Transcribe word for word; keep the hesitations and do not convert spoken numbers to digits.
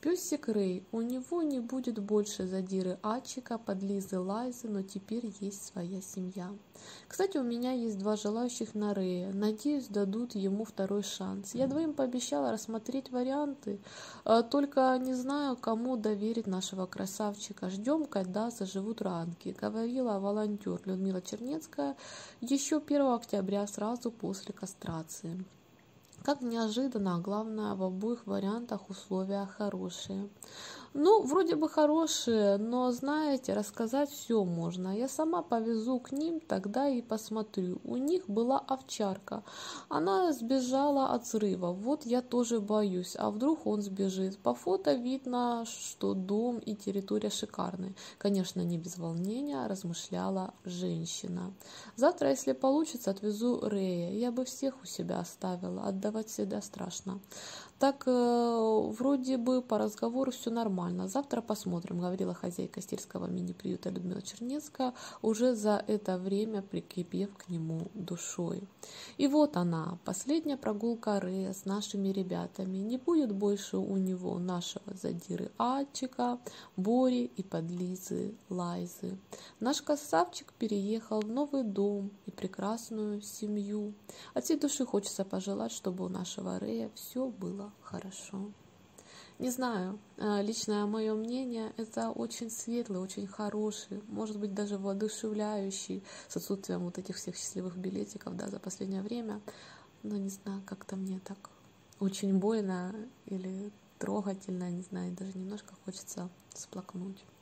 Песик Рэй, у него не будет больше задиры Ачика, подлизы Лайзы, но теперь есть своя семья. Кстати, у меня есть два желающих на Рэя. Надеюсь, дадут ему второй шанс. Я двоим пообещала рассмотреть варианты, а, только не знаю, кому доверить нашего красавчика. Ждем, когда заживут ранки, говорила волонтер Людмила Чернецкая еще первого октября, сразу после кастрации. Как неожиданно, а главное, в обоих вариантах условия хорошие. Ну, вроде бы хорошие, но, знаете, рассказать все можно. Я сама повезу к ним, тогда и посмотрю. У них была овчарка. Она сбежала от взрыва. Вот я тоже боюсь. А вдруг он сбежит? По фото видно, что дом и территория шикарные. Конечно, не без волнения, размышляла женщина. Завтра, если получится, отвезу Рэя. Я бы всех у себя оставила. Отдавать всегда страшно. Так, э, вроде бы по разговору все нормально. Завтра посмотрим, говорила хозяйка сельского мини-приюта Людмила Чернецкая, уже за это время прикипев к нему душой. И вот она, последняя прогулка Рэя с нашими ребятами. Не будет больше у него нашего задиры Ачика, Бори и подлизы Лайзы. Наш красавчик переехал в новый дом и прекрасную семью. От всей души хочется пожелать, чтобы у нашего Рэя все было хорошо. Не знаю, личное мое мнение, это очень светлый, очень хороший, может быть даже воодушевляющий, с отсутствием вот этих всех счастливых билетиков, да, за последнее время. Но не знаю, как-то мне так очень больно или трогательно, не знаю, даже немножко хочется всплакнуть.